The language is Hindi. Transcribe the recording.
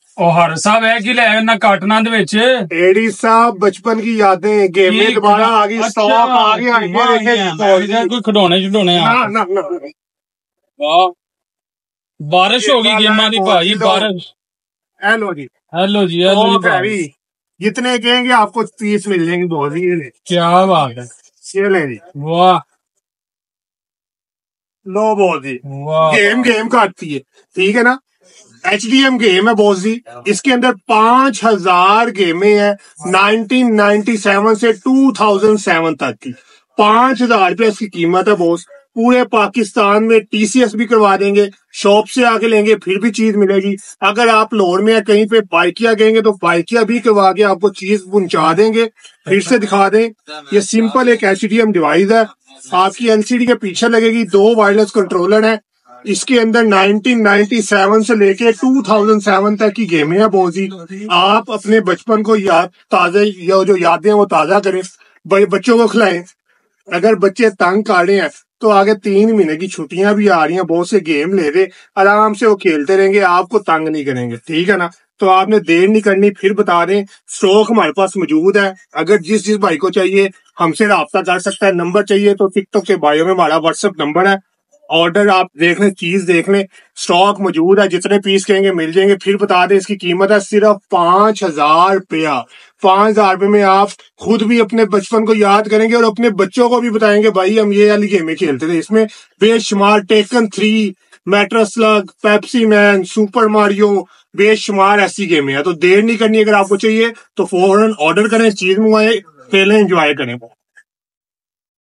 ਉਹ ਹਰ ਸਾਹਿਬ ਇਹ ਕੀ ਲੈ ਨਾ ਕਾਟਨਾਂ ਦੇ ਵਿੱਚ एडी साहब बचपन की यादें गेम में दोबारा आ गई, स्टॉक आ गया। ये देखे ਕੋਈ ਖਿਡੌਣੇ ਛਡੋਣੇ ਆ ना ना ਵਾਹ ਬਾਰਿਸ਼ ਹੋ ਗਈ ਗੇਮਾਂ ਦੀ ਭਾਈ ਬਾਰਿਸ਼। हेलो जी, हेलो जी जितने कहेंगे आपको 30 मिल जाएंगे। बहुत ही क्या बात है, ये ले जी, वाह लो बहुत जी। वाह गेम काटती है, ठीक है ना। HDM गेम है बॉस जी, इसके अंदर 5000 गेमें हैं 1997 से 2007 तक की। 5000 रुपये इसकी कीमत है बॉस। पूरे पाकिस्तान में TCS भी करवा देंगे, शॉप से आके लेंगे फिर भी चीज मिलेगी। अगर आप लोड में कहीं पे बाइकिया कहेंगे तो बाइकिया भी करवा के आपको चीज पहुंचा देंगे। फिर से दिखा दें, ये सिंपल एक HDM डिवाइस है, आपकी LCD के पीछे लगेगी। 2 वायरलेस कंट्रोलर है। इसके अंदर 1997 से लेके 2007 तक की गेमें हैं बॉस जी। आप अपने बचपन को याद ताजा जो यादें वो ताजा करें, बच्चों को खिलाएं। अगर बच्चे तंग कर रहे हैं तो आगे 3 महीने की छुट्टियां भी आ रही हैं, बहुत से गेम ले दे, आराम से वो खेलते रहेंगे, आपको तंग नहीं करेंगे, ठीक है ना। तो आपने देर नहीं करनी, फिर बता दें स्टॉक हमारे पास मौजूद है। अगर जिस भाई को चाहिए हमसे राब्ता कर सकता है। नंबर चाहिए तो टिकटॉक के बायो में हमारा WhatsApp नंबर है। ऑर्डर आप देख लें, चीज देख लें, स्टॉक मौजूद है, जितने पीस कहेंगे मिल जाएंगे। फिर बता दें इसकी कीमत है सिर्फ 5000 रुपया। 5000 रुपये में आप खुद भी अपने बचपन को याद करेंगे और अपने बच्चों को भी बताएंगे भाई हम ये वाली गेमें खेलते थे। इसमें बेशुमार Tekken 3, metro slug, Pepsi man, super Mario, बेशुमार ऐसी गेमें हैं। तो देर नहीं करनी, अगर आपको चाहिए तो फौरन ऑर्डर करें, चीज मंगवाएं, खेलें, एंजॉय करें।